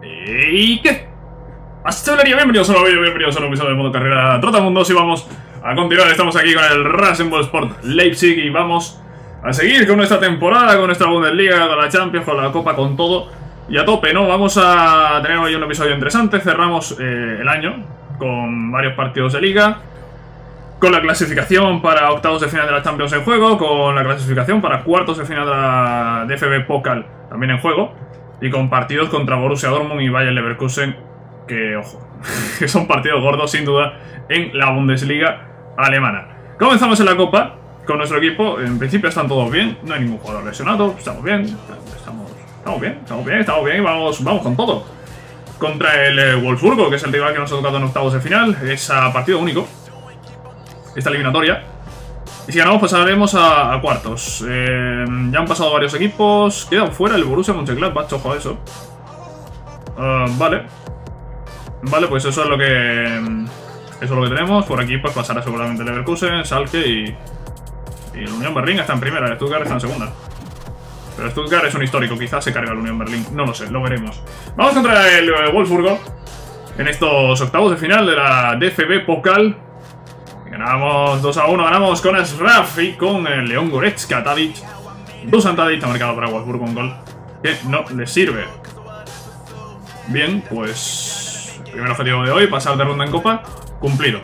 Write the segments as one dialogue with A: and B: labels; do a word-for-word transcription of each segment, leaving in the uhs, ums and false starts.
A: ¿Y qué? Hastelería, bienvenidos a un vídeo, bienvenidos a un episodio de modo carrera Trotamundos y vamos a continuar. Estamos aquí con el Rasenballsport Leipzig y vamos a seguir con nuestra temporada, con nuestra Bundesliga, con la Champions, con la Copa, con todo y a tope, ¿no? Vamos a tener hoy un episodio interesante. Cerramos eh, el año con varios partidos de Liga, con la clasificación para octavos de final de la Champions en juego, con la clasificación para cuartos de final de la D F B Pokal también en juego, y con partidos contra Borussia Dortmund y Bayer Leverkusen, que, ojo, que son partidos gordos sin duda en la Bundesliga alemana. Comenzamos en la Copa con nuestro equipo. En principio están todos bien, no hay ningún jugador lesionado, estamos bien, estamos, estamos bien, estamos bien, estamos bien y vamos, vamos con todo. Contra el eh, Wolfsburgo, que es el rival que nos ha tocado en octavos de final, es a partido único esta eliminatoria. Y si ganamos pasaremos a, a cuartos. Eh, ya han pasado varios equipos. Quedan fuera el Borussia Mönchengladbach, ojo a eso. Uh, vale. Vale, pues eso es lo que... Eso es lo que tenemos. Por aquí pues pasará seguramente el Leverkusen, Schalke y... Y el Unión Berlín está en primera, el Stuttgart está en segunda. Pero el Stuttgart es un histórico, quizás se carga el Unión Berlín. No lo sé, lo veremos. Vamos contra el eh, Wolfsburgo en estos octavos de final de la D F B Pokal. Ganamos dos a uno, ganamos con Ashraf y con el León Goretzka. Tadic, Dusan Tadic ha marcado para Wolfsburgo un gol que no le sirve. Bien, pues el primer objetivo de hoy, pasar de ronda en Copa, cumplido.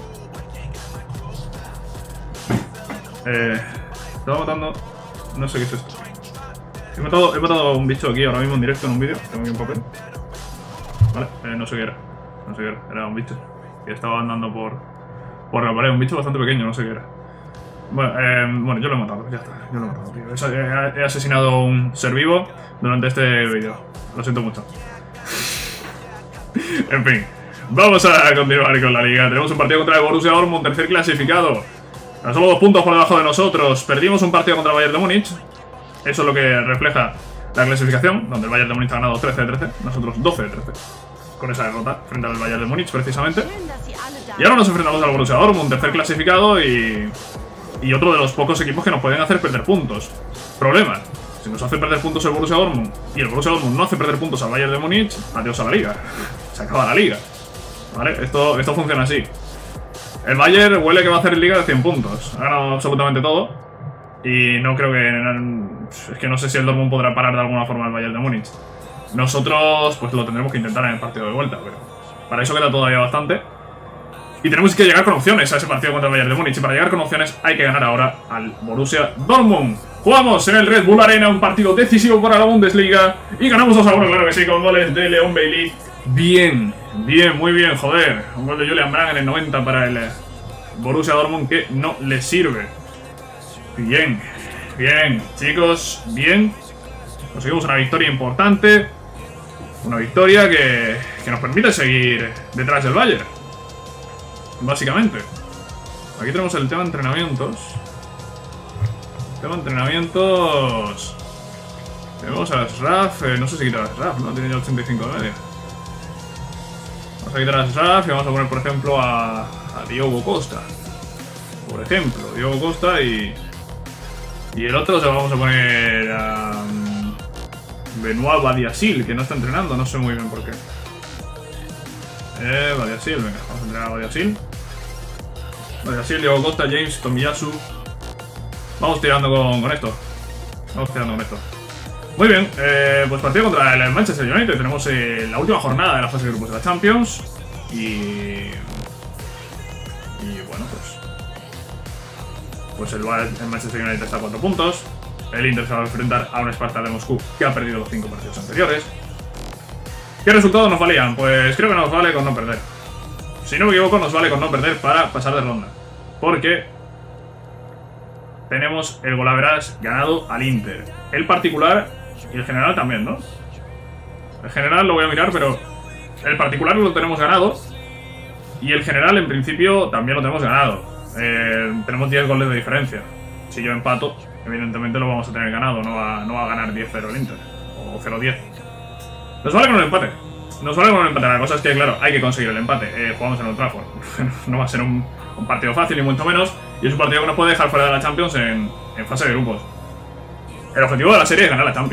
A: Eh, estaba matando, no sé qué es esto. He matado, he matado a un bicho aquí ahora mismo en directo en un vídeo. Tengo aquí un papel. Vale, eh, no sé qué era. No sé qué era, era un bicho que estaba andando por... Por la pared, un bicho bastante pequeño, no sé qué era. Bueno, eh, bueno, yo lo he matado, ya está. Yo lo he matado, tío. He, he asesinado a un ser vivo durante este vídeo. Lo siento mucho. En fin, vamos a continuar con la liga. Tenemos un partido contra el Borussia Dortmund, tercer clasificado. A solo dos puntos por debajo de nosotros. Perdimos un partido contra el Bayern de Múnich. Eso es lo que refleja la clasificación, donde el Bayern de Múnich ha ganado trece de trece, nosotros doce de trece. Con esa derrota frente al Bayern de Múnich, precisamente. Y ahora nos enfrentamos al Borussia Dortmund, tercer clasificado y... Y otro de los pocos equipos que nos pueden hacer perder puntos. Problema, si nos hace perder puntos el Borussia Dortmund y el Borussia Dortmund no hace perder puntos al Bayern de Múnich, adiós a la liga. Se acaba la liga. ¿Vale? Esto, esto funciona así. El Bayern huele que va a hacer liga de cien puntos. Ha ganado absolutamente todo. Y no creo que... Es que no sé si el Dortmund podrá parar de alguna forma al Bayern de Múnich. Nosotros pues lo tendremos que intentar en el partido de vuelta, pero para eso queda todavía bastante. Y tenemos que llegar con opciones a ese partido contra el Bayern de Múnich. Y para llegar con opciones hay que ganar ahora al Borussia Dortmund. Jugamos en el Red Bull Arena, un partido decisivo para la Bundesliga. Y ganamos dos a uno, claro que sí, con goles de Leon Bailey. Bien, bien, muy bien, joder. Un gol de Julian Brandt en el noventa para el Borussia Dortmund que no le sirve. Bien, bien, chicos, bien. Conseguimos una victoria importante. Una victoria que, que nos permite seguir detrás del Bayern. Básicamente. Aquí tenemos el tema de entrenamientos. El tema de entrenamientos. Tenemos a Ashraf. Eh, no sé si quitar a Ashraf, ¿no? Tiene ya ochenta y cinco de media. Vamos a quitar a Ashraf y vamos a poner, por ejemplo, a, a Diogo Costa. Por ejemplo, Diogo Costa y... Y el otro se lo vamos a poner a... Benoit Badiashile, que no está entrenando, no sé muy bien por qué. Eh, Badiashile, venga, vamos a entrenar a Badiashile. Badiashile, Diego Costa, James, Tomiyasu. Vamos tirando con, con esto. Vamos tirando con esto. Muy bien, eh, pues partido contra el Manchester United. Tenemos eh, la última jornada de la fase de grupos de la Champions. Y... Y bueno, pues... Pues el, el Manchester United está a cuatro puntos. El Inter se va a enfrentar a un Spartak de Moscú que ha perdido los cinco partidos anteriores. ¿Qué resultados nos valían? Pues creo que nos vale con no perder. Si no me equivoco, nos vale con no perder para pasar de ronda. Porque tenemos el golaveras ganado al Inter. El particular y el general también, ¿no? El general lo voy a mirar, pero el particular lo tenemos ganado. Y el general, en principio, también lo tenemos ganado. Eh, tenemos diez goles de diferencia. Si yo empato, evidentemente lo vamos a tener ganado, no va, no va a ganar diez cero el Inter, o cero diez. Nos vale con el empate, nos vale con el empate. La cosa es que, claro, hay que conseguir el empate. Eh, jugamos en Old Trafford, no va a ser un, un partido fácil, ni mucho menos, y es un partido que nos puede dejar fuera de la Champions en, en fase de grupos. El objetivo de la serie es ganar la Champions,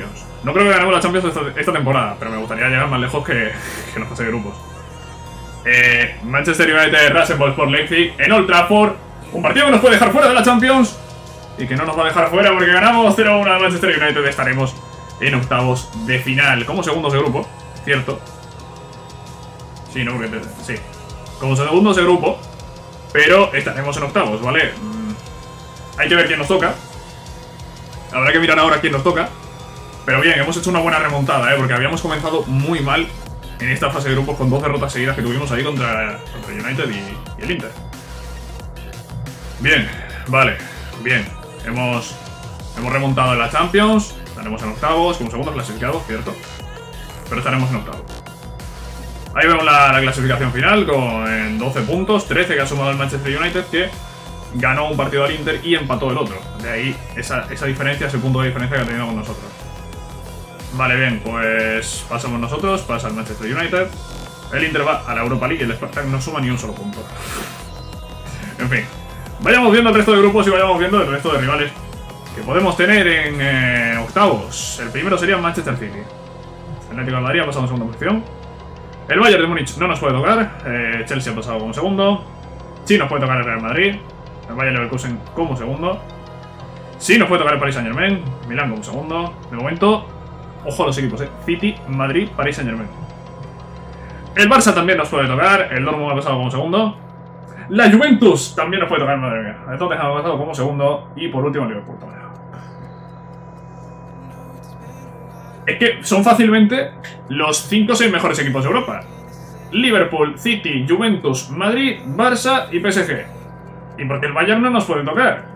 A: No creo que ganemos la Champions esta, esta temporada, pero me gustaría llegar más lejos que, que los fase de grupos. Eh, Manchester United, Rasenball por Leipzig en Old Trafford. Un partido que nos puede dejar fuera de la Champions y que no nos va a dejar fuera porque ganamos cero a uno a Manchester United. Estaremos en octavos de final, como segundos de grupo, ¿cierto? Sí, no, porque te, sí, como segundos de grupo, pero estaremos en octavos, ¿vale? Mm, hay que ver quién nos toca. Habrá que mirar ahora quién nos toca. Pero bien, hemos hecho una buena remontada, ¿eh? Porque habíamos comenzado muy mal en esta fase de grupos con dos derrotas seguidas que tuvimos ahí contra, contra United y, y el Inter. Bien, vale, bien. Hemos, hemos remontado en la Champions. Estaremos en octavos, como segundos clasificados, cierto. Pero estaremos en octavos. Ahí vemos la, la clasificación final con en doce puntos, trece que ha sumado el Manchester United, que ganó un partido al Inter y empató el otro. De ahí esa, esa diferencia, ese punto de diferencia que ha tenido con nosotros. Vale, bien, pues pasamos nosotros, pasa el Manchester United. El Inter va a la Europa League y el Spartak no suma ni un solo punto. En fin, vayamos viendo el resto de grupos y vayamos viendo el resto de rivales que podemos tener en eh, octavos. El primero sería Manchester City. El Atlético de Madrid ha pasado en segunda posición. El Bayern de Múnich no nos puede tocar. Eh, Chelsea ha pasado como segundo. Sí nos puede tocar el Real Madrid. El Bayern Leverkusen como segundo. Sí nos puede tocar el Paris Saint Germain. Milán como segundo. De momento, ojo a los equipos, eh. City, Madrid, Paris Saint Germain. El Barça también nos puede tocar. El Dortmund ha pasado como segundo. La Juventus también nos puede tocar, madre mía. El Tottenham ha pasado como segundo. Y por último el Liverpool también. Es que son fácilmente los cinco o seis mejores equipos de Europa. Liverpool, City, Juventus, Madrid, Barça y P S G. ¿Y por qué el Bayern no nos puede tocar?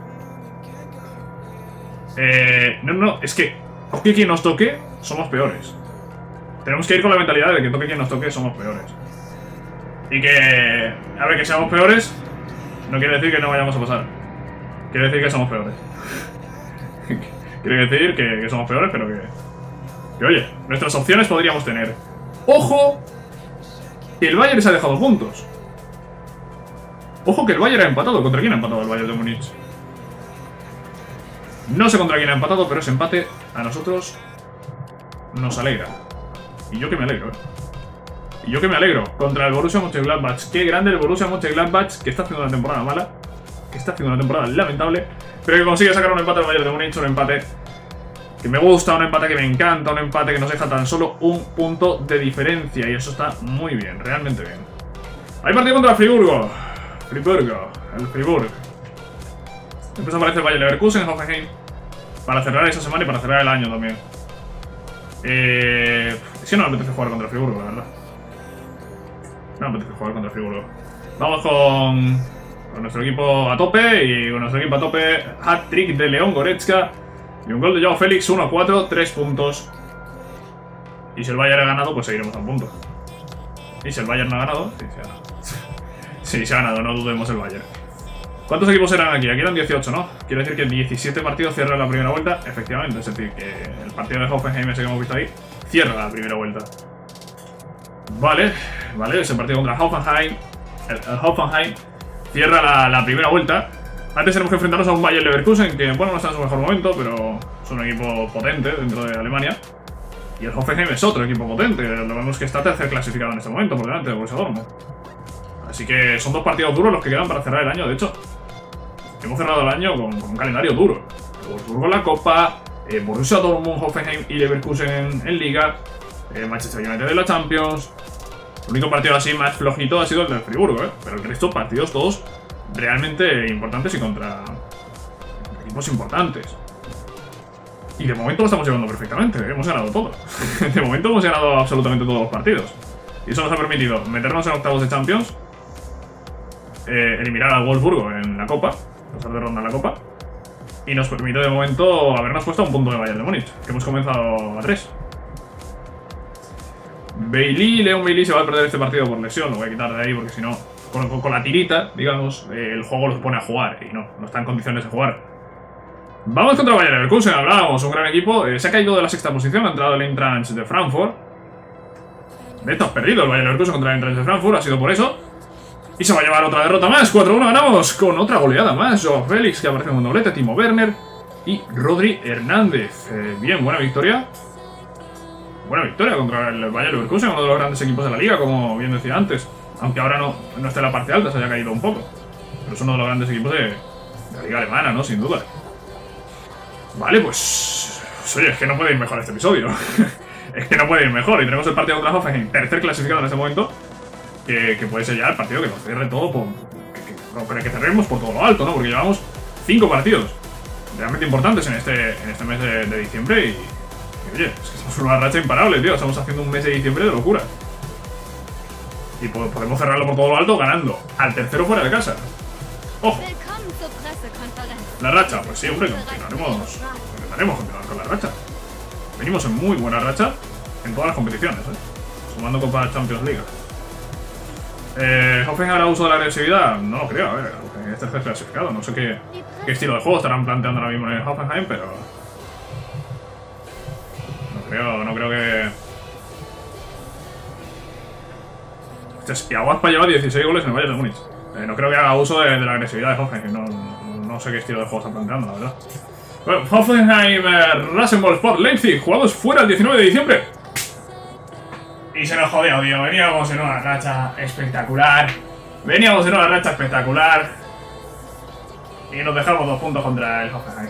A: Eh, no, no, es que toque quien nos toque, somos peores. Tenemos que ir con la mentalidad de que toque quien nos toque, somos peores. Y que, a ver, que seamos peores no quiere decir que no vayamos a pasar. Quiere decir que somos peores. Quiere decir que, que somos peores, pero que... Que oye, nuestras opciones podríamos tener. ¡Ojo! Que el Bayern se ha dejado puntos. Ojo que el Bayern ha empatado. ¿Contra quién ha empatado el Bayern de Múnich? No sé contra quién ha empatado, pero ese empate a nosotros nos alegra. Y yo que me alegro, ¿eh? Y yo que me alegro. Contra el Borussia Mönchengladbach. Qué grande el Borussia Mönchengladbach, que está haciendo una temporada mala. Que está haciendo una temporada lamentable. Pero que consigue sacar un empate al Bayern de Múnich. Un empate que me gusta, un empate que me encanta. Un empate que nos deja tan solo un punto de diferencia. Y eso está muy bien, realmente bien. Hay partido contra el Friburgo. Friburgo, el Friburgo. Después aparece el Bayer Leverkusen, Hoffenheim. Para cerrar esa semana y para cerrar el año también. Eh... Es que no me apetece jugar contra el Friburgo, la verdad. No me apetece jugar contra el Friburgo. Vamos con, con nuestro equipo a tope. Y con nuestro equipo a tope, hat-trick de León Goretzka. Y un gol de Joao Félix, uno a cuatro, tres puntos. Y si el Bayern ha ganado, pues seguiremos a un punto. Y si el Bayern no ha ganado, sí, se ha ganado. Sí, se ha ganado, no dudemos el Bayern. ¿Cuántos equipos eran aquí? Aquí eran dieciocho, ¿no? Quiere decir que diecisiete partidos cierran la primera vuelta. Efectivamente, es decir, que el partido de Hoffenheim ese que hemos visto ahí cierra la primera vuelta. Vale, vale, ese partido contra Hoffenheim. El, el Hoffenheim cierra la, la primera vuelta. Antes tenemos que enfrentarnos a un Bayer Leverkusen que, bueno, no está en su mejor momento, pero es un equipo potente dentro de Alemania. Y el Hoffenheim es otro equipo potente. Lo vemos que está tercer clasificado en este momento por delante del Borussia Dortmund. Así que son dos partidos duros los que quedan para cerrar el año. De hecho, hemos cerrado el año con, con un calendario duro. Wolfsburgo en la Copa, eh, Borussia Dortmund, Hoffenheim y Leverkusen en, en Liga, eh, Manchester United en la Champions. El único partido así más flojito ha sido el del Friburgo, ¿eh? Pero el resto partidos todos realmente importantes y contra equipos importantes. Y de momento lo estamos llevando perfectamente, ¿eh? Hemos ganado todo. De momento hemos ganado absolutamente todos los partidos. Y eso nos ha permitido meternos en octavos de Champions, eh, eliminar al Wolfsburgo en la Copa, pasar de ronda en la Copa, y nos permite de momento habernos puesto a un punto de Bayern de Múnich, que hemos comenzado a tres. Bailey, Leon Bailey se va a perder este partido por lesión, lo voy a quitar de ahí porque si no, con, con, con la tirita, digamos, eh, el juego los pone a jugar y no, no está en condiciones de jugar. Vamos contra Bayer Leverkusen, hablábamos, un gran equipo, eh, se ha caído de la sexta posición, ha entrado el Eintracht de Frankfurt. De hecho, has perdido el Bayer Leverkusen contra el Eintracht de Frankfurt, ha sido por eso. Y se va a llevar otra derrota más, cuatro uno ganamos, con otra goleada más. Joao Félix, que aparece en un doblete, Timo Werner. y Rodri Hernández. Eh, bien, buena victoria. Buena victoria contra el Bayer Leverkusen, uno de los grandes equipos de la liga, como bien decía antes. Aunque ahora no, no está en la parte alta, se haya caído un poco. Pero es uno de los grandes equipos de, de la liga alemana, ¿no? Sin duda. Vale, pues... pues oye, es que no puede ir mejor este episodio. Es que no puede ir mejor. Y tenemos el partido contra Hoffenheim, tercer clasificado en este momento. Que, que puede ser ya el partido que nos cierre todo por... Que, que, que cerremos por todo lo alto, ¿no? Porque llevamos cinco partidos realmente importantes en este, en este mes de, de diciembre y, y... Oye, es que estamos en una racha imparable, tío. Estamos haciendo un mes de diciembre de locura. Y podemos cerrarlo por todo lo alto ganando al tercero fuera de casa. ¡Ojo! La racha, pues sí, hombre, continuaremos, intentaremos continuar con la racha. Venimos en muy buena racha en todas las competiciones, ¿eh? Sumando Copa Champions League. Eh, ¿Hoffenheim hará uso de la agresividad? No lo creo, a ver, es tercer clasificado. No sé qué, qué estilo de juego estarán planteando ahora mismo en el Hoffenheim, pero... No creo, no creo que... Y Aguaspa lleva dieciséis goles en el Bayern de Múnich. Eh, no creo que haga uso de, de la agresividad de Hoffenheim. No, no, no sé qué estilo de juego están planteando, la verdad. Bueno, Hoffenheim, eh, Rasenball Sport Leipzig. Jugamos fuera el diecinueve de diciembre. Y se nos jodió, tío. Veníamos en una racha espectacular. Veníamos en una racha espectacular. Y nos dejamos dos puntos contra el Hoffenheim.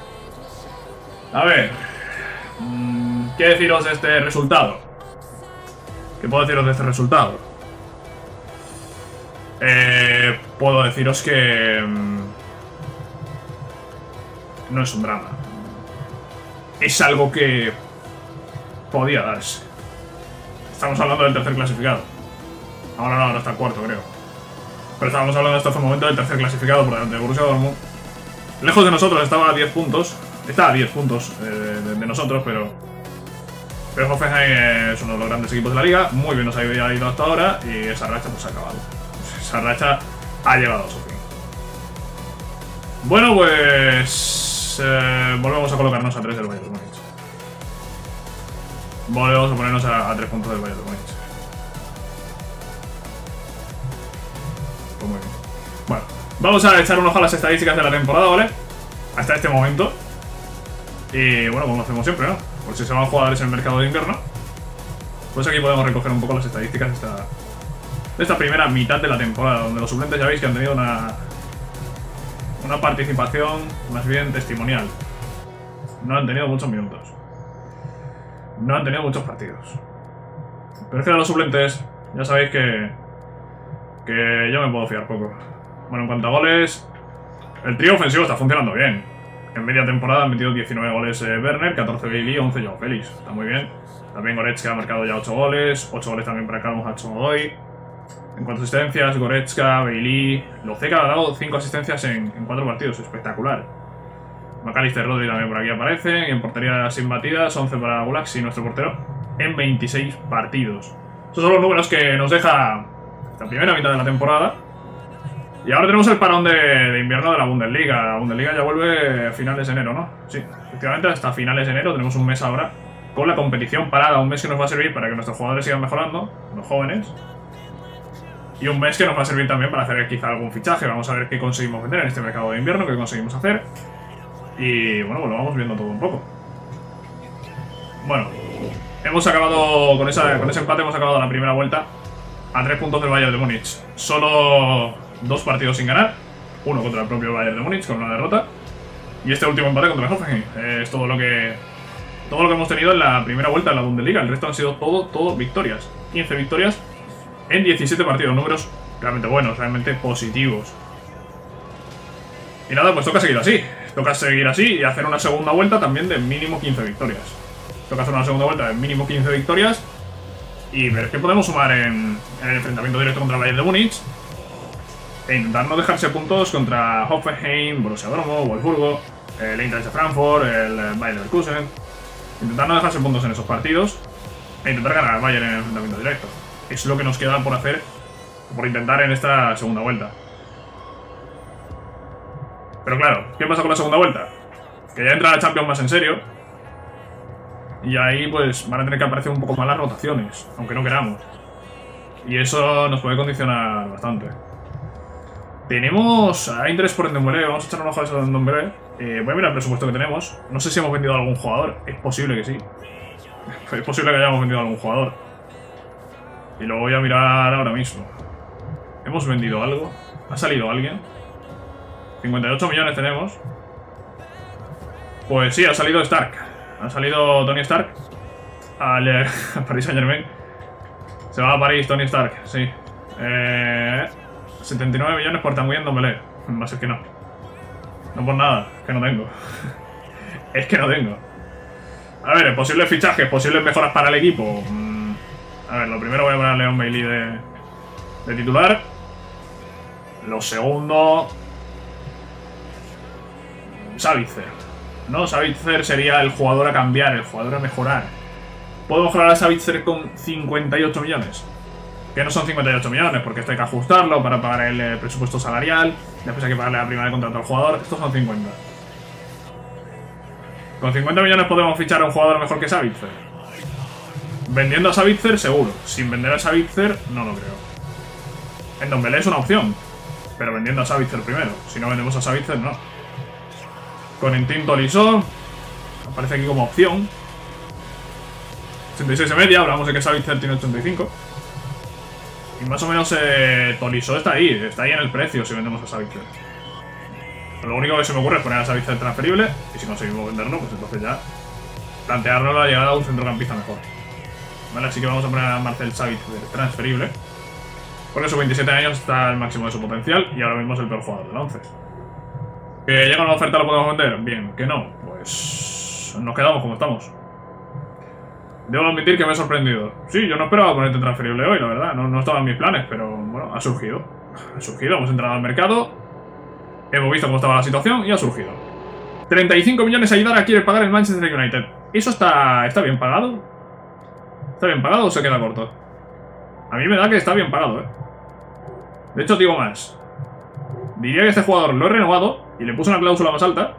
A: A ver. ¿Qué deciros de este resultado? ¿Qué puedo deciros de este resultado? Eh, puedo deciros que mmm, no es un drama. Es algo que podía darse. Estamos hablando del tercer clasificado. Ahora no, ahora está el cuarto, creo. Pero estábamos hablando hasta hace un momento del tercer clasificado por delante de Borussia Dortmund. Lejos de nosotros, estaba a diez puntos. Está a diez puntos eh, de, de nosotros, pero... Pero Hoffenheim es uno de los grandes equipos de la liga. Muy bien nos ha ido hasta ahora y esa racha pues ha acabado. Esa racha ha llegado a su fin. Bueno, pues... Eh, volvemos a colocarnos a tres del Bayern de Múnich. Volvemos a ponernos a, a tres puntos del Bayern de Múnich. Pues muy bien. Bueno, vamos a echar un ojo a las estadísticas de la temporada, ¿vale? Hasta este momento. Y bueno, como hacemos siempre, ¿no? Por si se van jugadores en el mercado de invierno. Pues aquí podemos recoger un poco las estadísticas de esta... de esta primera mitad de la temporada, donde los suplentes ya veis que han tenido una una participación más bien testimonial. No han tenido muchos minutos. No han tenido muchos partidos. Pero es que de los suplentes ya sabéis que que yo me puedo fiar poco. Bueno, en cuanto a goles, el trío ofensivo está funcionando bien. En media temporada han metido diecinueve goles eh, Werner, catorce Bailey, once Joao Félix. Está muy bien. También Goretzka ha marcado ya ocho goles, ocho goles también para Calum Hudson-Odoi. En cuanto a asistencias, Goretzka, Bailey... Lozeka ha dado cinco asistencias en, en cuatro partidos, espectacular. McAllister, Rodri también por aquí aparecen. Y en portería sin batidas, once para Gulaxi, nuestro portero, en veintiséis partidos. Esos son los números que nos deja esta primera mitad de la temporada. Y ahora tenemos el parón de, de invierno de la Bundesliga. La Bundesliga ya vuelve a finales de enero, ¿no? Sí, efectivamente, hasta finales de enero. Tenemos un mes ahora con la competición parada. Un mes que nos va a servir para que nuestros jugadores sigan mejorando, los jóvenes. Y un mes que nos va a servir también para hacer quizá algún fichaje. Vamos a ver qué conseguimos vender en este mercado de invierno, qué conseguimos hacer. Y bueno, pues lo vamos viendo todo un poco. Bueno, hemos acabado con, esa, con ese empate, hemos acabado la primera vuelta a tres puntos del Bayern de Múnich. Solo dos partidos sin ganar. Uno contra el propio Bayern de Múnich con una derrota. Y este último empate contra el Hoffenheim. Es todo lo que todo lo que hemos tenido en la primera vuelta de la Bundesliga. El resto han sido todo, todo victorias. quince victorias en diecisiete partidos. Números realmente buenos, realmente positivos. Y nada, pues toca seguir así. Toca seguir así y hacer una segunda vuelta también de mínimo quince victorias. Toca hacer una segunda vuelta de mínimo quince victorias y ver qué podemos sumar en, en el enfrentamiento directo contra el Bayern de Múnich. E intentar no dejarse puntos contra Hoffenheim, Borussia Dortmund, Wolfsburgo, el Eintracht de Frankfurt, el Bayer Leverkusen. Intentar no dejarse puntos en esos partidos e intentar ganar al Bayern en el enfrentamiento directo. Es lo que nos queda por hacer, por intentar en esta segunda vuelta. Pero claro, ¿qué pasa con la segunda vuelta? Que ya entra la Champions más en serio. Y ahí pues van a tener que aparecer un poco más las rotaciones, aunque no queramos. Y eso nos puede condicionar bastante. Tenemos a interés por Ndombele, vamos a echar un ojo a eso de Ndombele. Eh, voy a mirar el presupuesto que tenemos. No sé si hemos vendido a algún jugador. Es posible que sí. Es posible que hayamos vendido a algún jugador. Y lo voy a mirar ahora mismo. ¿Hemos vendido algo? ¿Ha salido alguien? cincuenta y ocho millones tenemos. Pues sí, ha salido Stark. Ha salido Tony Stark al eh, Paris Saint Germain. Se va a París Tony Stark, sí. Eh, setenta y nueve millones por Tanguy en Dombele. Va a ser que no. No por nada, es que no tengo. Es que no tengo. A ver, posibles fichajes, posibles mejoras para el equipo. Mm, a ver, lo primero voy a poner a Leon Bailey de, de titular. Lo segundo... Savitzer. No, Savitzer sería el jugador a cambiar, el jugador a mejorar. Puedo mejorar a Savitzer con cincuenta y ocho millones. Que no son cincuenta y ocho millones, porque esto hay que ajustarlo para pagar el eh, presupuesto salarial. Después hay que pagarle la prima de contrato al jugador. Estos son cincuenta. Con cincuenta millones podemos fichar a un jugador mejor que Savitzer. Vendiendo a Savitzer, seguro. Sin vender a Savitzer, no lo creo. En Dombele es una opción, pero vendiendo a Savitzer primero. Si no vendemos a Savitzer, no. Con Entin Tolisso aparece aquí como opción. ochenta y seis y media, hablamos de que Savitzer tiene ochenta y cinco. Y más o menos eh, Tolisso está ahí, está ahí en el precio si vendemos a Savitzer. Lo único que se me ocurre es poner a Savitzer transferible. Y si conseguimos venderlo, pues entonces ya plantearnos la llegada de un centrocampista mejor. Vale, así que vamos a poner a Marcel Savitzer transferible, porque a sus veintisiete años está al máximo de su potencial y ahora mismo es el peor jugador del once. ¿Que llega una oferta lo podemos vender? Bien, que no, pues nos quedamos como estamos. Debo admitir que me he sorprendido. Sí, yo no esperaba ponerte transferible hoy, la verdad. No, no estaba en mis planes, pero bueno, ha surgido. Ha surgido, hemos entrado al mercado, hemos visto cómo estaba la situación y ha surgido. treinta y cinco millones Aidara quiere pagar el Manchester United. ¿Eso está, está bien pagado? ¿Está bien pagado o se queda corto? A mí me da que está bien pagado, ¿eh? De hecho, digo más. Diría que este jugador lo he renovado y le puse una cláusula más alta.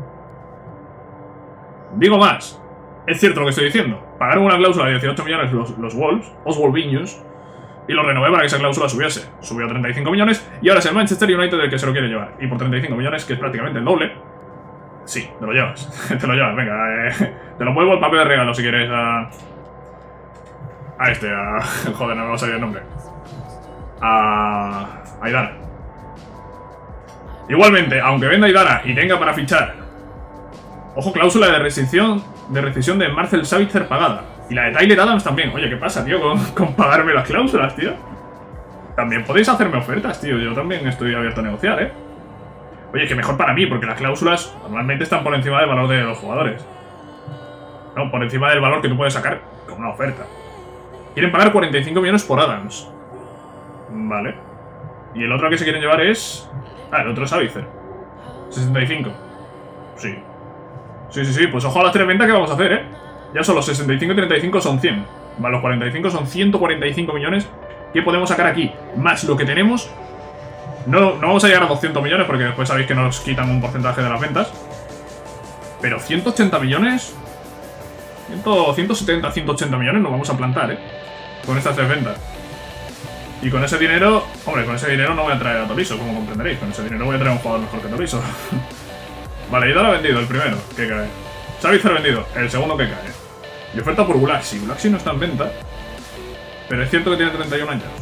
A: Digo más. Es cierto lo que estoy diciendo. Pagaron una cláusula de dieciocho millones los, los Wolves, Oswald Viñus, y lo renové para que esa cláusula subiese. Subió a treinta y cinco millones y ahora es el Manchester United el que se lo quiere llevar. Y por treinta y cinco millones, que es prácticamente el doble. Sí, te lo llevas. Te lo llevas, venga. Eh, te lo vuelvo el papel de regalo si quieres a... A este, a... Joder, no me va a salir el nombre. A... a Aidara. Igualmente, aunque venda Aidara y tenga para fichar... Ojo, cláusula de rescisión de rescisión de Marcel Savitzer pagada. Y la de Tyler Adams también. Oye, ¿qué pasa, tío? Con, con pagarme las cláusulas, tío. También podéis hacerme ofertas, tío. Yo también estoy abierto a negociar, ¿eh? Oye, que mejor para mí, porque las cláusulas normalmente están por encima del valor de los jugadores. No, por encima del valor que tú puedes sacar con una oferta. Quieren pagar cuarenta y cinco millones por Adams. Vale. Y el otro que se quieren llevar es... Ah, el otro es Savitzer. sesenta y cinco. Sí. Sí, sí, sí. Pues ojo a las tres ventas que vamos a hacer, ¿eh? Ya son los sesenta y cinco y treinta y cinco son cien. Vale, los cuarenta y cinco son ciento cuarenta y cinco millones que podemos sacar aquí. Más lo que tenemos... No, no vamos a llegar a doscientos millones porque después sabéis que nos quitan un porcentaje de las ventas. Pero ciento ochenta millones... ciento setenta, ciento ochenta millones nos vamos a plantar, ¿eh? Con estas tres ventas. Y con ese dinero... Hombre, con ese dinero no voy a traer a Tolisso, como comprenderéis. Con ese dinero voy a traer a un jugador mejor que Tolisso. Vale, Aidara ha vendido, el primero, que cae. Savitzer ha vendido, el segundo que cae. Y oferta por Gulaxi. Gulaxi no está en venta, pero es cierto que tiene treinta y un años.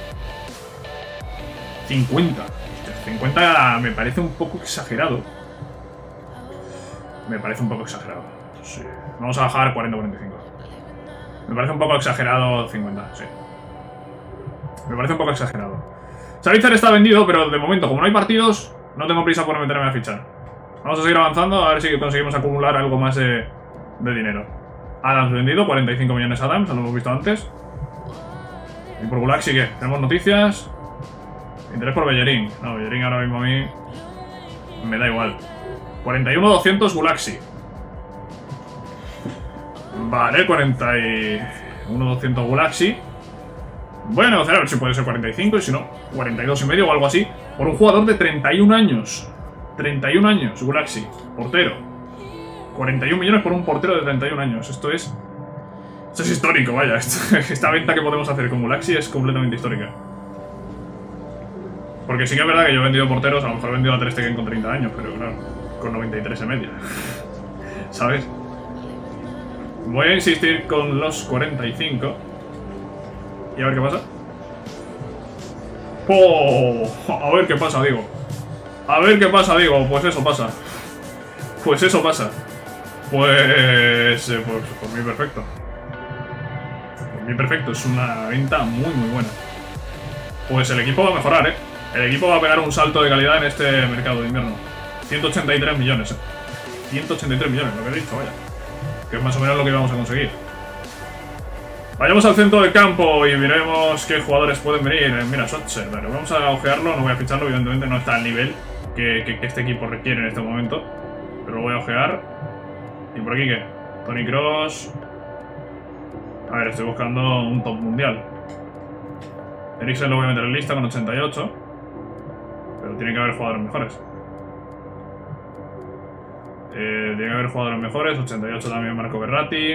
A: cincuenta. Hostia, cincuenta me parece un poco exagerado. Me parece un poco exagerado. Sí. Vamos a bajar cuarenta a cuarenta y cinco. Me parece un poco exagerado cincuenta, sí. Me parece un poco exagerado. Savitzer está vendido, pero de momento, como no hay partidos, no tengo prisa por meterme a fichar. Vamos a seguir avanzando, a ver si conseguimos acumular algo más de, de dinero. Adams vendido, cuarenta y cinco millones Adams, lo hemos visto antes. Y por Gulaxi, ¿qué? Tenemos noticias. Interés por Bellerín. No, Bellerín ahora mismo a mí me da igual. cuarenta y uno doscientos Gulaxi. Vale, cuarenta y uno doscientos Gulaxi. Voy a negociar a ver si puede ser cuarenta y cinco y si no, cuarenta y dos y medio o algo así. Por un jugador de treinta y un años. treinta y un años, Gulaxi. Portero. cuarenta y un millones por un portero de treinta y un años. Esto es... Esto es histórico, vaya. Esto, esta venta que podemos hacer con Gulaxi es completamente histórica. Porque sí que es verdad que yo he vendido porteros. A lo mejor he vendido a Ter Stegen con treinta años, pero claro. con noventa y tres de media. ¿Sabes? Voy a insistir con los cuarenta y cinco. Y a ver qué pasa. ¡Oh! A ver qué pasa, digo. A ver qué pasa, digo. Pues eso pasa. Pues eso pasa. Pues... Eh, pues por mí perfecto. Por mí perfecto. Es una venta muy, muy buena. Pues el equipo va a mejorar, ¿eh? El equipo va a pegar un salto de calidad en este mercado de invierno. ciento ochenta y tres millones, ¿eh? ciento ochenta y tres millones, lo que he dicho, vaya. Que es más o menos lo que vamos a conseguir. Vayamos al centro del campo y miremos qué jugadores pueden venir. Mira, Sotzer, vale, vamos a ojearlo, no voy a ficharlo, evidentemente no está al nivel que, que, que este equipo requiere en este momento. Pero lo voy a ojear. ¿Y por aquí qué? Toni Kroos. A ver, estoy buscando un top mundial. Eriksen lo voy a meter en lista con ochenta y ocho. Pero tiene que haber jugadores mejores. Eh, tiene que haber jugadores mejores. ochenta y ocho también Marco Verratti.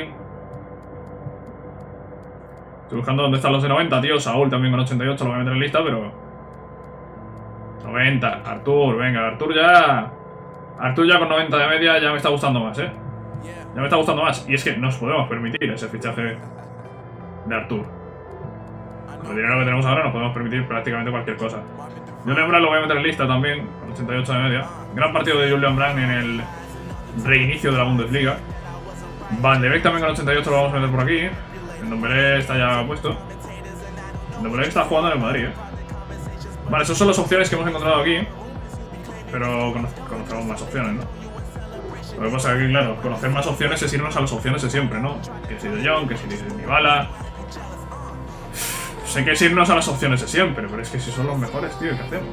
A: Estoy buscando dónde están los de noventa, tío. Saúl también con ochenta y ocho lo voy a meter en lista, pero... noventa. Artur, venga, Artur ya... Artur ya con noventa de media ya me está gustando más, ¿eh? Ya me está gustando más. Y es que nos podemos permitir ese fichaje de Artur. Con el dinero que tenemos ahora nos podemos permitir prácticamente cualquier cosa. Julian Brandt lo voy a meter en lista también, con ochenta y ocho de media. Gran partido de Julian Brandt en el reinicio de la Bundesliga. Van de Beek también con ochenta y ocho lo vamos a meter por aquí. El Ndombele está ya puesto. El Ndombele está jugando en el Madrid, ¿eh? Vale, esas son las opciones que hemos encontrado aquí. Pero conocemos más opciones, ¿no? Lo que pasa es que, claro, conocer más opciones es irnos a las opciones de siempre, ¿no? Que si De Jong, que si Dybala... Sé que es irnos a las opciones de siempre, pero es que si son los mejores, tío, ¿qué hacemos?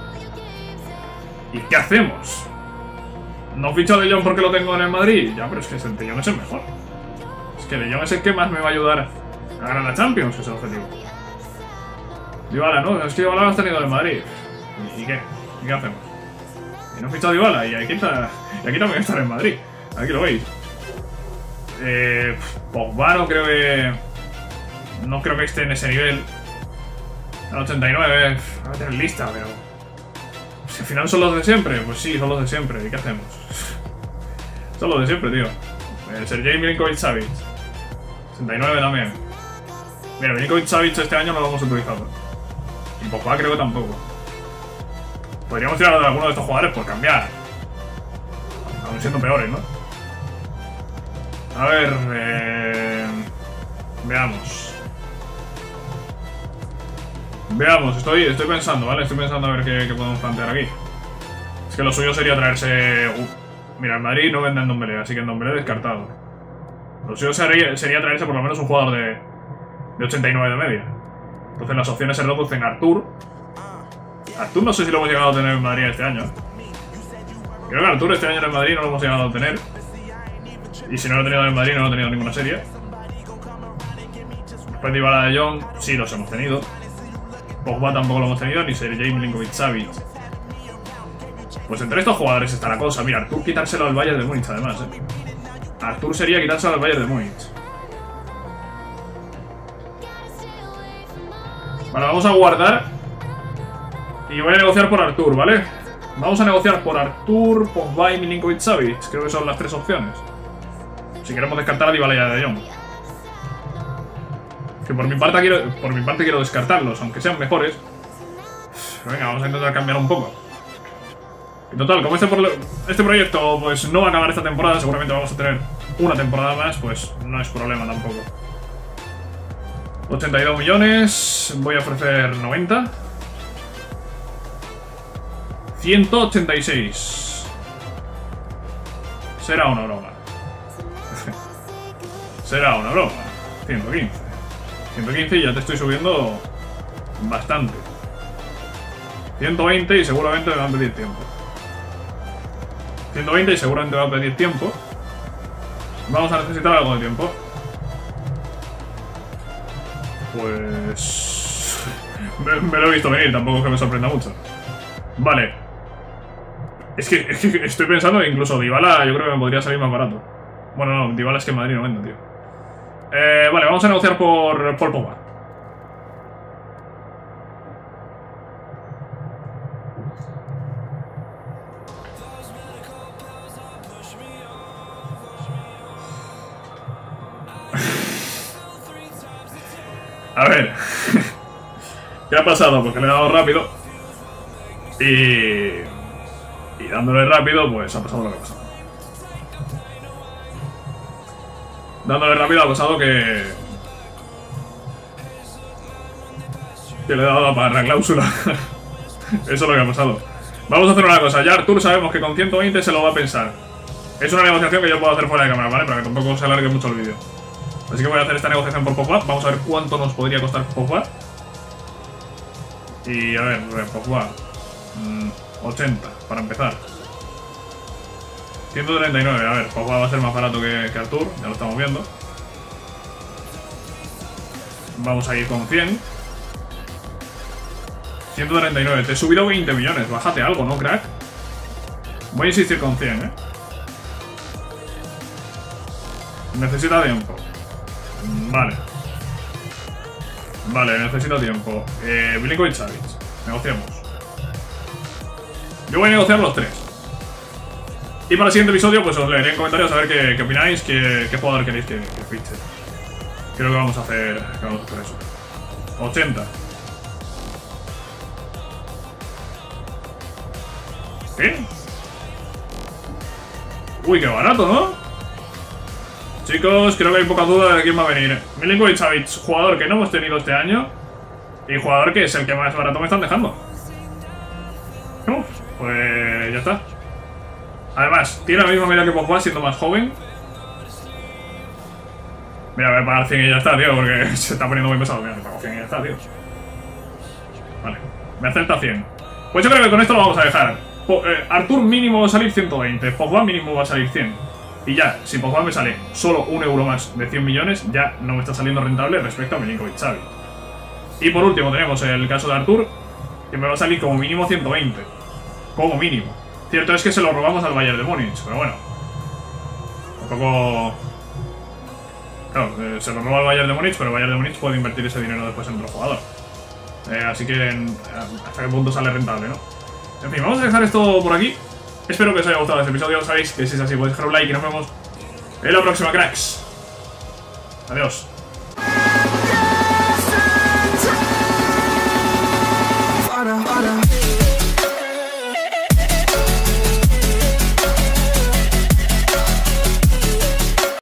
A: ¿Y qué hacemos? ¿No ficho a De Jong porque lo tengo en el Madrid? Ya, pero es que De Jong es el mejor. Es que De Jong es el que más me va a ayudar a ganar la Champions, que es el objetivo. Dybala, ¿no? Es que Dybala lo has tenido en el Madrid. ¿Y qué? ¿Y qué hacemos? Y no he fichado a Dybala, y aquí, está, y aquí también está en Madrid. Aquí lo veis. Eh, Pogba no creo que... No creo que esté en ese nivel. Al ochenta y nueve, voy a tener lista, pero... Si al final son los de siempre, pues sí, son los de siempre. ¿Y qué hacemos? Son los de siempre, tío. Eh, Sergej Milinkovic-Savic. sesenta y nueve también. Mira, Milinkovic-Savic este año no lo hemos utilizado. Y Pogba creo que tampoco. Podríamos tirar a alguno de estos jugadores por cambiar. Aún siendo peores, ¿no? A ver... Eh... Veamos. Veamos, estoy, estoy pensando, ¿vale? Estoy pensando a ver qué, qué podemos plantear aquí. Es que lo suyo sería traerse... Uh, mira, en Madrid no venden Ndombele, así que Ndombele descartado. Lo suyo sería, sería traerse por lo menos un jugador de, de ochenta y nueve de media. Entonces las opciones se reducen a Artur. Artur no sé si lo hemos llegado a tener en Madrid este año. Creo que Artur este año en Madrid no lo hemos llegado a tener. Y si no lo he tenido en Madrid no lo he tenido en ninguna serie. Después de Dybala, de Jong, sí los hemos tenido. Pogba tampoco lo hemos tenido, ni Sergej Milinkovic-Savic. Pues entre estos jugadores está la cosa. Mira, Artur quitárselo al Bayern de Múnich, además, ¿eh? Artur sería quitárselo al Bayern de Múnich. Vale, vamos a guardar. Y voy a negociar por Artur, ¿vale? Vamos a negociar por Artur, Pogba y Milinkovic-Savic. Creo que son las tres opciones. Si queremos descartar a Dybala y a De Jong. Que por mi parte quiero, por mi parte quiero descartarlos, aunque sean mejores. Venga, vamos a intentar cambiar un poco. Y total, como este, este proyecto pues no va a acabar esta temporada, seguramente vamos a tener una temporada más, pues no es problema tampoco. ochenta y dos millones, voy a ofrecer noventa. ciento ochenta y seis. Será una broma. Será una broma. ciento quince. ciento quince y ya te estoy subiendo bastante. ciento veinte y seguramente me van a pedir tiempo. ciento veinte y seguramente me van a pedir tiempo. Vamos a necesitar algo de tiempo. Pues... me, me lo he visto venir, tampoco es que me sorprenda mucho. Vale. Es que, es que estoy pensando que incluso Dybala yo creo que me podría salir más barato. Bueno, no, Dybala es que en Madrid no vende, tío. Eh, vale, vamos a negociar por, por Pogba. A ver. ¿Qué ha pasado? Pues que le he dado rápido. Y... Y dándole rápido, pues ha pasado lo que ha pasado. Dándole rápido ha pasado que... Que le he dado la barra cláusula. Eso es lo que ha pasado. Vamos a hacer una cosa. Ya Artur sabemos que con ciento veinte se lo va a pensar. Es una negociación que yo puedo hacer fuera de cámara, ¿vale? Para que tampoco se alargue mucho el vídeo. Así que voy a hacer esta negociación por Pogba. Vamos a ver cuánto nos podría costar Pogba. Y a ver, Pogba. Mmm, ochenta, para empezar. ciento treinta y nueve, a ver, Pogba va a ser más barato que, que Artur, ya lo estamos viendo. Vamos a ir con cien. ciento treinta y nueve, te he subido veinte millones, bájate algo, ¿no, crack? Voy a insistir con cien, ¿eh? Necesita tiempo. Vale. Vale, necesita tiempo. Eh, Milinkovic-Savic, negociamos. Yo voy a negociar los tres. Y para el siguiente episodio, pues os leeré en comentarios a ver qué, qué opináis, qué, qué jugador queréis que, que fiche. Creo que vamos a hacer, que vamos a hacer eso. ochenta. ¿Qué? Uy, qué barato, ¿no? Chicos, creo que hay poca duda de quién va a venir. Milinkovic-Savic, jugador que no hemos tenido este año. Y jugador que es el que más barato me están dejando. Uf, pues ya está. Además, tiene la misma medida que Pogba, siendo más joven. Mira, voy a pagar cien y ya está, tío, porque se está poniendo muy pesado. Mira, me pago cien y ya está, tío. Vale, me acepta cien. Pues yo creo que con esto lo vamos a dejar. Po eh, Artur mínimo va a salir ciento veinte, Pogba mínimo va a salir cien. Y ya, si Pogba me sale solo un euro más de cien millones, ya no me está saliendo rentable respecto a Milinkovic-Savic. Y por último tenemos el caso de Artur, que me va a salir como mínimo ciento veinte. Como mínimo. Cierto es que se lo robamos al Bayern de Múnich, pero bueno. Tampoco... Claro, eh, se lo roba al Bayern de Múnich, pero el Bayern de Múnich puede invertir ese dinero después en otro jugador. Eh, así que en, hasta qué punto sale rentable, ¿no? En fin, vamos a dejar esto por aquí. Espero que os haya gustado este episodio. Sabéis que si es así podéis dejar un like y nos vemos en la próxima, cracks. Adiós.